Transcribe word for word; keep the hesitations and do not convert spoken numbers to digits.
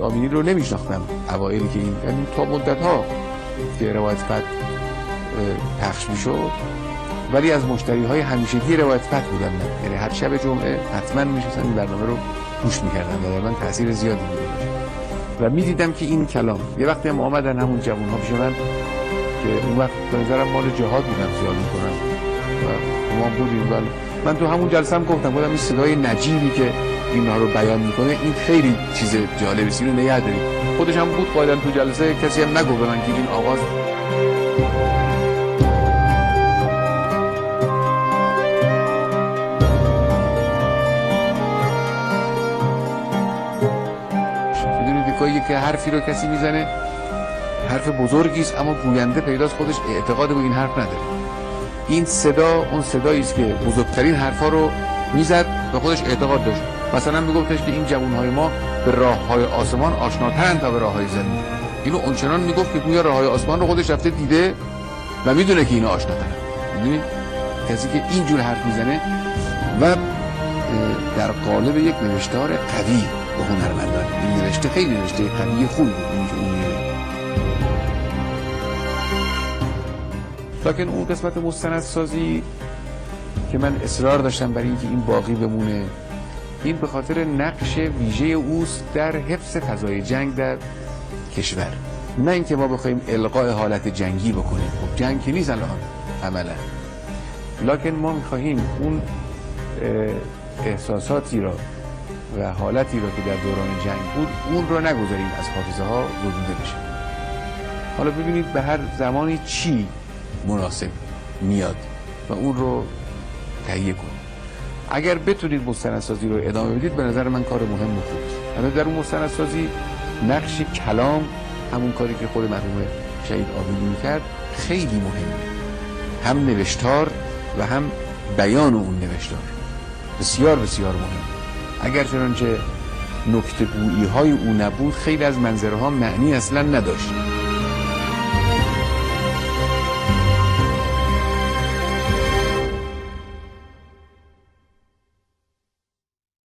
آمینی رو نمیشناختم اوایلی که این، یعنی تا مدت ها که روایت فتح پخش میشد، ولی از مشتری های همیشگی روایت فتح بودم من. یعنی هر شب جمعه حتما میشستم این برنامه رو گوش میکردم و در من تاثیر زیادی می‌گذاشت و میدیدم که این کلام یه وقتی هم آمدن همون جوان ها پیش من که اون وقت به نظرم مال جهاد بودم زیاد میکنم و ما بودیم، ولی من تو همون جلسه هم گفتم بودم این صدای نجیبی که اینها رو بیان میکنه این خیلی چیز جالبی است، اینو نگه دارید. خودش هم بود قاعدتا تو جلسه، کسی هم نگفت به من که این آغاز میدونید که حرفی رو کسی میزنه حرف بزرگی است اما گوینده پیداست خودش اعتقاد به این حرف نداره. این صدا اون صدایی است که بزرگترین حرفا رو میزد و خودش اعتقاد داشت. مثلا میگفتش که این جوانهای ما به راههای آسمان آشناترند تا به راههای زمین. اینو اونچنان میگفت که گویا راههای آسمان رو خودش رفته دیده و میدونه که اینا آشناترند. میدونید کسی که اینجور حرف میزنه و در قالب یک نوشتار قوی به هنرمندان، این نوشته خیلی نوشته قوی خوبی بود اون. لکن اون قسمت مستندسازی که من اصرار داشتم برای اینکه این باقی بمونه، این به خاطر نقش ویژه اوست در حفظ فضای جنگ در کشور. نه اینکه ما بخوایم القاء حالت جنگی بکنیم، خب جنگ که نیست الان عملا، لکن ما میخواهیم اون احساساتی را و حالتی را که در دوران جنگ بود اون رو نگذاریم از حافظه ها گزیده بشه. حالا ببینید به هر زمانی چی مناسب میاد و اون رو تهیه کنید. اگر بتونید مستندسازی رو ادامه بدید به نظر من کار مهم و خوبه. اما در اون مستندسازی نقش کلام، همون کاری که خود مرحوم شهید آبادی میکرد، خیلی مهمه. هم نوشتار و هم بیان اون نوشتار بسیار بسیار مهم. اگر چنانچه نکته گویی های او نبود خیلی از منظره ها معنی اصلا نداشت.